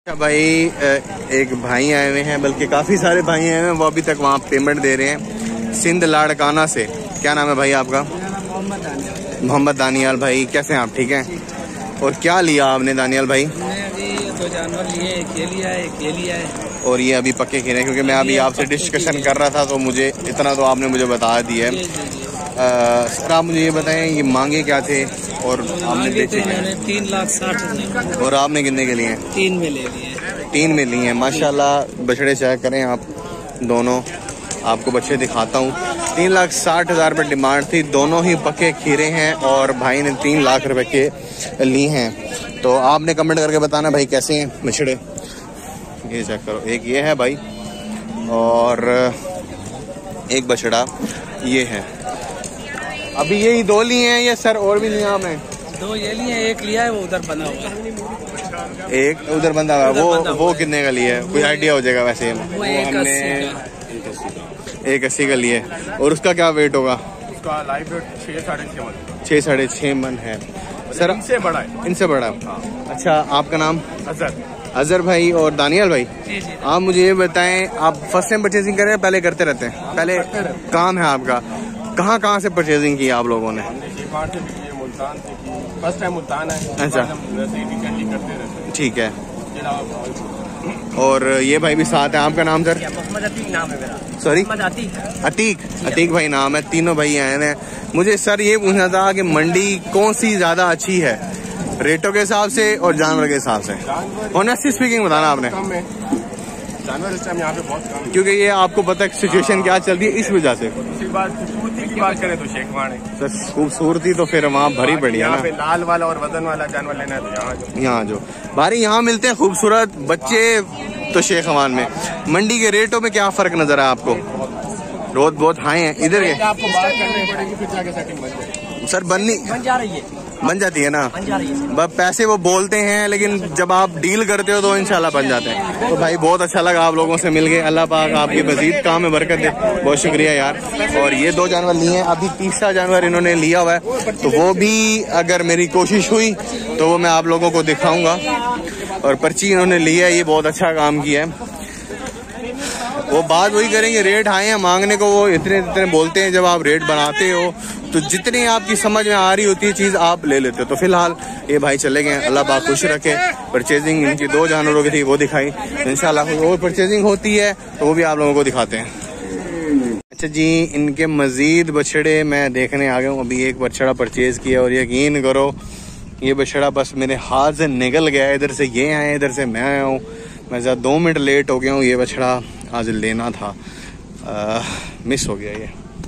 भाई एक भाई आए हुए हैं, बल्कि काफ़ी सारे भाई आए हुए हैं, वो अभी तक वहाँ पेमेंट दे रहे हैं। सिंध लाड़काना से। क्या नाम है भाई आपका? मोहम्मद दानियाल भाई। कैसे हैं आप? ठीक हैं। और क्या लिया आपने दानियाल भाई? अभी 2 जानवर लिए, एक ये लिया है, एक ये लिया है। और ये अभी पक्के खीरे, क्योंकि मैं अभी आपसे डिस्कशन कर रहा था तो मुझे इतना तो आपने मुझे बता दिया है। सर आप मुझे ये बताएं, ये मांगे क्या थे और आपने बेचे क्या? 3,60,000। और आपने कितने के लिए? 3 में ले लिए। 3 में लिए हैं। माशाल्लाह बछड़े चेक करें आप दोनों, आपको बच्चे दिखाता हूँ। 3,60,000 रुपये डिमांड थी। दोनों ही पक्के खीरे हैं और भाई ने 3 लाख रुपए के लिए हैं। तो आपने कमेंट करके बताना भाई कैसे हैं बछड़े। ये चेक करो, एक ये है भाई और एक बछड़ा ये है। अभी यही 2 लिए हैं ये सर? और भी लिए आपने? 2 ये लिए, एक लिया है, वो उधर बना हुआ है। एक उधर बंदा हुआ। वो कितने का लिए? कोई आइडिया हो जाएगा वैसे? वो हमने 180 का लिए। और उसका क्या वेट होगा? उसका लाइव वेट 6-6.5 मन है सर। इनसे बड़ा है। इनसे बड़ा? अच्छा, आपका नाम? अजहर भाई। और दानियाल भाई, आप मुझे ये बताएं, आप फर्स्ट टाइम परचेजिंग कर रहे हैं पहले करते रहते हैं? पहले काम है आपका। कहाँ से परचेजिंग की आप लोगों ने? फर्स्ट टाइम मुल्तान है। अच्छा, ठीक है। और ये भाई भी साथ है। आपका नाम सर? मोहम्मद अतीक नाम है मेरा। सॉरी? अतीक भाई नाम है। तीनों भाई आए हैं। मुझे सर ये पूछना था कि मंडी कौन सी ज्यादा अच्छी है, रेटों के हिसाब से और जानवर के हिसाब से? ऑनेस्टली स्पीकिंग बताना आपने। जानवर इस टाइम यहाँ पे बहुत कम है, क्योंकि ये आपको पता है सिचुएशन क्या चल रही है, इस वजह से। उसके बाद खूबसूरती की बात करें तो शेखवाड़ है सर। खूबसूरती तो फिर वहाँ भरी पड़ी है यहाँ ना। पे लाल वाला और वजन वाला जानवर लेना है तो यहाँ जो भारी यहाँ मिलते हैं खूबसूरत बच्चे तो शेखवान में। मंडी के रेटों में क्या फर्क नजर है आपको? रोज बहुत हाई है इधर के। आपको बात करनी पड़ेगी, फिर जाके सेटिंग बन जाएगी। सर बन जाती है ना। बस पैसे वो बोलते हैं, लेकिन जब आप डील करते हो तो इंशाल्लाह बन जाते हैं। तो भाई बहुत अच्छा लगा आप लोगों से मिलके। अल्लाह पाक आपके मजीद काम में बरकत दे। बहुत शुक्रिया यार। और ये 2 जानवर लिए हैं, अभी तीसरा जानवर इन्होंने लिया हुआ है, तो वो भी अगर मेरी कोशिश हुई तो वो मैं आप लोगों को दिखाऊंगा। और पर्ची इन्होंने लिया है, ये बहुत अच्छा काम किया है। वो बात वही करेंगे, रेट आए हैं मांगने को, वो इतने बोलते हैं। जब आप रेट बनाते हो तो जितनी आपकी समझ में आ रही होती है चीज आप ले लेते हो। तो फिलहाल ये भाई चले गए, अल्लाह पाक खुश रखे। परचेजिंग इनकी 2 जानवरों की थी, वो दिखाई। इंशाल्लाह और परचेजिंग होती है तो वो भी आप लोगों को दिखाते हैं। अच्छा जी, इनके मजीद बछड़े मैं देखने आ गया हूँ। अभी एक बछड़ा परचेज किया और यकीन करो ये बछड़ा बस मेरे हाथ से निकल गया। इधर से ये आए, इधर से मैं आया हूँ। मैं ज़्यादा 2 मिनट लेट हो गया हूँ। ये बछड़ा आज लेना था, मिस हो गया ये।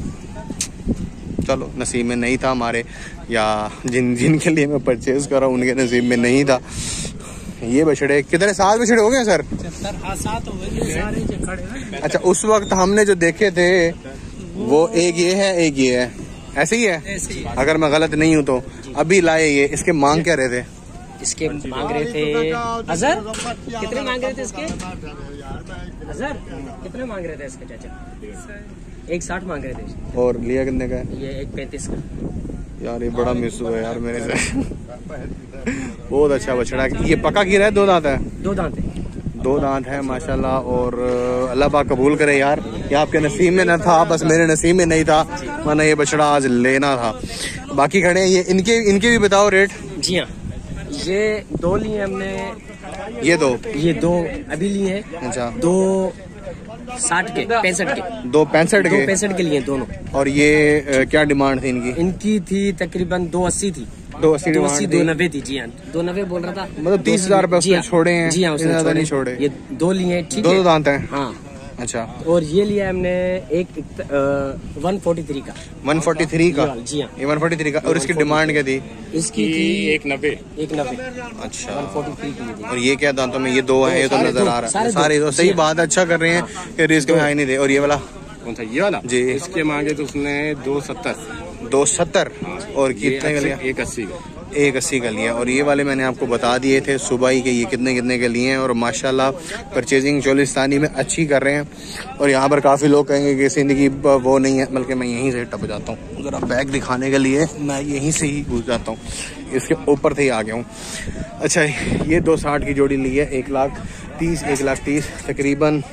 चलो नसीब में नहीं था हमारे, या जिनके लिए मैं परचेज कर रहा हूँ उनके नसीब में नहीं था। ये बछड़े कितने 7 बछड़े हो गए सर? 7 हो गए। अच्छा, उस वक्त हमने जो देखे थे वो एक ये है, एक ये है, ऐसे ही है अगर मैं गलत नहीं हूँ तो। अभी लाए ये, इसके मांग क्या रहे थे? इसके मांग रहे थे अजहर, कितने मांग रहे थे इसके? अजहर कितने मांग रहे थे इसके चाचा? 160 मांग रहे थे। और लिया कितने का? ये 135 का। यार ये बड़ा मिस हुआ यार मेरे से। बहुत अच्छा बछड़ा। ये पक्का खीरा है? 2 दांत है? 2 दांत है। 2 दांत है माशाल्लाह। और अल्लाह पाक कबूल करे यार, ये आपके नसीब में न था, बस मेरे नसीब में नहीं था, वरना ये बछड़ा आज लेना था। बाकी खड़े ये इनके भी बताओ रेट। जी हाँ, ये 2 लिए हमने। ये 2 अभी लिए हैं। अच्छा, 260 के 65 के 265 के लिए दोनों। और ये क्या डिमांड थी इनकी? इनकी थी तकरीबन 280 थी। 280 290 थी। जी हाँ, 290 बोल रहा था। मतलब 30,000 रुपए छोड़े हैं? जी हाँ, उसने ज्यादा नहीं छोड़े। ये 2 लिए हैं। ठीक है, 2 दांत हैं। हाँ। अच्छा, और ये लिया हमने एक 143 का। 143 का? जी हाँ, ये 143 का। और इसकी डिमांड क्या थी? इसकी थी 190। अच्छा, 143 की थी। और ये क्या दांतों में? ये 2 है, ये तो नजर आ रहा है सारे। तो सही बात, अच्छा कर रहे हैं कि रिस्क में आए नहीं दे। और ये वाला कौन था? ये वाला जी, इसके मांगे तो उसने 270। 270। और कितने का लिया? 180 का। 180 का लिया। और ये वाले मैंने आपको बता दिए थे सुबह ही कि ये कितने के लिए हैं। और माशाल्लाह परचेजिंग चोलिस्तानी में अच्छी कर रहे हैं। और यहाँ पर काफ़ी लोग कहेंगे कि सिंध की वो नहीं है, बल्कि मैं यहीं से टप जाता हूँ। ज़रा बैग दिखाने के लिए मैं यहीं से ही घुस जाता हूँ। इसके ऊपर से ही आ गया हूँ। अच्छा ये 260 की जोड़ी ली है, 1,30,000 तकरीबन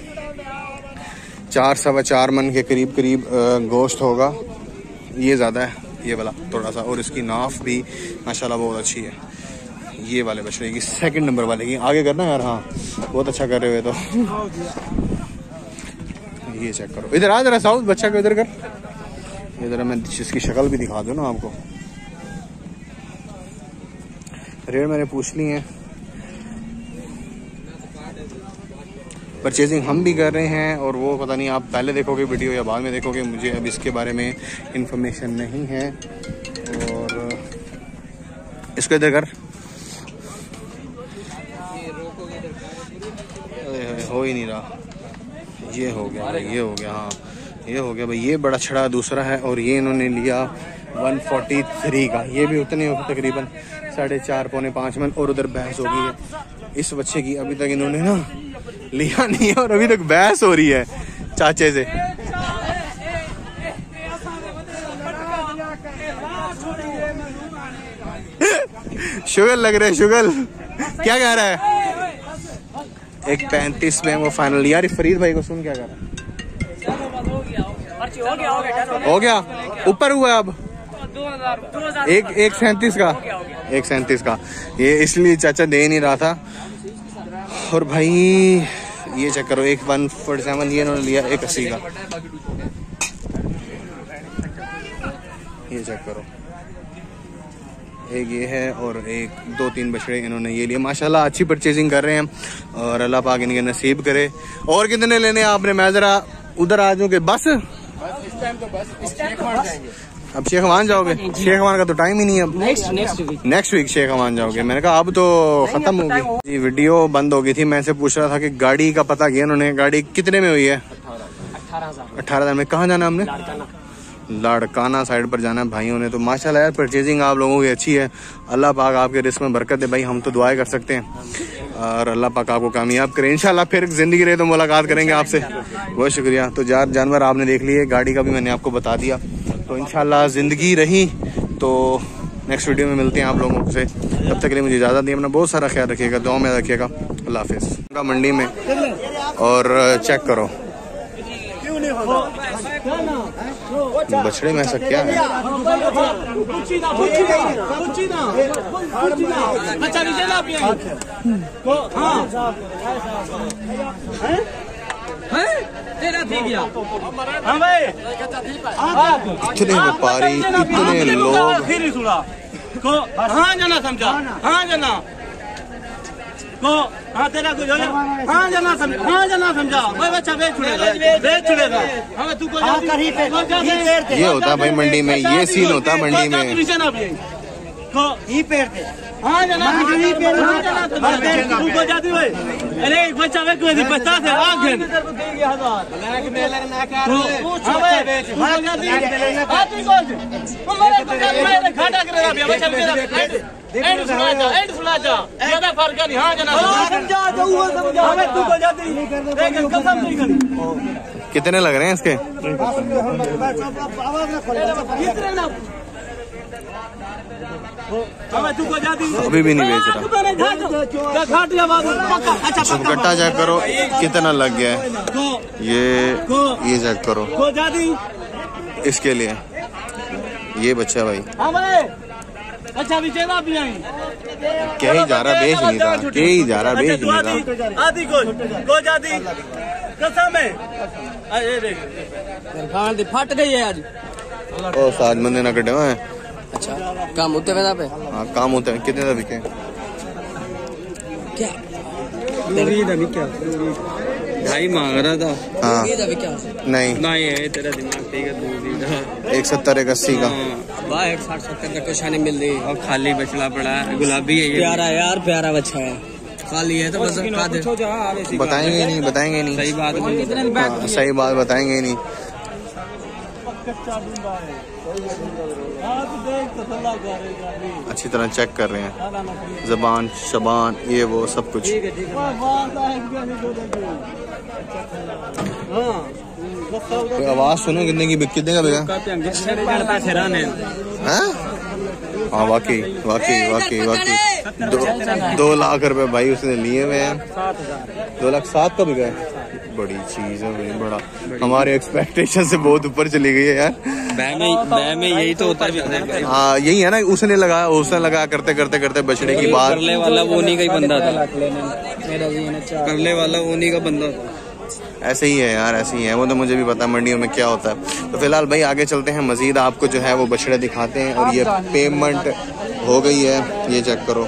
4-4.25 मन के करीब गोश्त होगा। ये ज़्यादा है ये वाला थोड़ा सा, और इसकी नाफ भी माशाल्लाह बहुत अच्छी है। ये वाले बछड़े की 2nd नंबर वाले की आगे करना यार। हाँ बहुत अच्छा कर रहे हुए तो। ये चेक करो, इधर आ जरा साउथ बच्चा को इधर कर, इधर मैं इसकी शक्ल भी दिखा दूँ ना आपको। रेट मैंने पूछ ली है, परचेजिंग हम भी कर रहे हैं, और वो पता नहीं आप पहले देखोगे वीडियो या बाद में देखोगे, मुझे अब इसके बारे में इंफॉर्मेशन नहीं है। और इसको इधर कर, हो ही नहीं रहा। ये हो गया, ये हो गया, हाँ ये हो गया भाई। ये बड़ा छड़ा दूसरा है, और ये इन्होंने लिया 143 का। ये भी उतने होते तकरीबन 4.5-5 मन। और उधर बहस हो गई है इस बच्चे की, अभी तक इन्होंने ना लिया नहीं है, और अभी तक बहस हो रही है चाचे से। शुगर लग रहे, शुगर क्या कह रहा है? 1.35 में वो फाइनल। यार फरीद भाई को सुन क्या कर रहा है? हो गया, ऊपर हुआ अब 1.37 का, 1.37 का। ये इसलिए चाचा दे नहीं रहा था। और भाई ये चेक करो, 147 ये इन्होंने लिया 1.80 का। ये चेक करो, एक ये है, और 1-2-3 बछड़े इन्होंने ये लिए। माशाल्लाह अच्छी परचेजिंग कर रहे हैं, और अल्लाह पाक इनके नसीब करे। और कितने लेने आपने? मैं जरा उधर आ जाऊँ कि बस इस टाइम तो बस अब शेख हमान जाओगे? शेख हमान का तो टाइम ही नहीं है अब। नेक्स्ट वीक शेख हमान जाओगे। मैंने कहा अब तो खत्म हो गई जी। वीडियो बंद हो गई थी, मैं से पूछ रहा था कि गाड़ी का पता किया उन्होंने। गाड़ी कितने में हुई है? 18,000 में। कहाँ जाना हमने? लाड़काना साइड पर जाना है भाइयों ने। तो माशाल्लाह यार परचेजिंग आप लोगों की अच्छी है। अल्लाह पाक आपके रिस्क में बरकत दे भाई, हम तो दुआएं कर सकते हैं, और अल्लाह पाक आपको कामयाब करे। इंशाल्लाह फिर जिंदगी रहे तो मुलाकात करेंगे आपसे। बहुत शुक्रिया। तो जानवर आपने देख लिए, गाड़ी का भी मैंने आपको बता दिया। तो इंशाल्लाह जिंदगी रही तो नेक्स्ट वीडियो में मिलते हैं आप लोगों से। तब तक के लिए मुझे इजाज़त दी। अपना बहुत सारा ख्याल रखिएगा, दुआ में रखिएगा। अल्लाह हाफिज़। मंडी में और चेक करो बछड़े में ऐसा क्या है? इतने व्यापारी, इतने लोग। हाँ जाना समझा, हाँ जाना को, हाँ तेरा कुछ हाँ जाना समझा, हाँ जाना समझा। कोई बच्चा बेच छुड़ेगा। हमें तू को ये होता भाई मंडी में, ये सीन होता मंडी में। को ही पेड़ थे। हाँ जाना, हाँ जाना तू को जाती हुई। अरे एक बच्चा बेच कोई 50 है आगे। घाटा करेगा बच्चा एंड सुना जा ज्यादा फर्क नहीं। हाँ जाना समझा तो वो समझा। हमें तू को जाती लेकिन कसम नहीं करी। कितने लग रहे हैं इसके? अभी भी नहीं बेच रहा। चुपकट्टा चेक करो कितना लग गया है। ये चेक करो इसके लिए। ये बच्चा भाई अच्छा भी चला भी आई क्या ही जा रहा, बेच नहीं रहा, क्या ही जा रहा, बेच नहीं रहा। आधी को जाती कसम है। अरे देख फट गई है आज। ओ साथ बंदे ना कटे हुए। अच्छा काम होते हैं पे? हाँ काम होते हैं। कितने का बिके? क्या ढाई मांग रहा था। हाँ नहीं नहीं तेरा दिमाग ठीक है। 170 180 का 60-70 का कुछ नहीं मिल रही। और खाली बछड़ा पड़ा है, गुलाबी है ये। प्यारा यार, प्यारा बच्चा है। खाली है तो बस बताएंगे नहीं, बताएंगे नहीं। सही बात हाँ, सही बात बताएंगे ही नहीं। अच्छी तरह चेक कर रहे हैं ज़बान शबान ये वो सब कुछ। आवाज सुनो कितने की, कितने का बिका? हाँ वाकई वाकई वाकई वाकई 2 लाख रुपए भाई उसने लिए हुए हैं। 2,07,000 का बिका है। बड़ी चीज है भाई, बड़ा हमारे एक्सपेक्टेशन से बहुत ऊपर चली गई है यार। बैं में यही तो होता है। हाँ यही है ना, उसने लगा करते करते करते बचने की बात। करने वाला वो नहीं का ही बंदा था, करने वाला वो नहीं का बंदा था। ऐसे ही है यार, ऐसे ही है। वो तो मुझे भी पता है मंडियों में क्या होता है। तो फिलहाल भाई आगे चलते हैं, मजीद आपको जो है वो बछड़े दिखाते हैं। और ये पेमेंट हो गई है, ये चेक करो,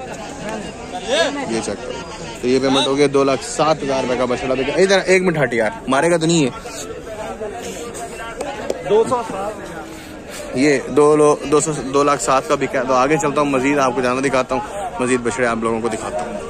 ये चेक करो। तो ये पेमेंट हो गया 2,07,000 रुपए का बछड़ा बिका। इधर 1 मिनट हट यार, मारेगा तो नहीं है। 207 ये 2,07,000 का बिका। तो आगे चलता हूँ, मजीद आपको जाना दिखाता हूँ, मजीद बछड़े आप लोगों को दिखाता हूँ।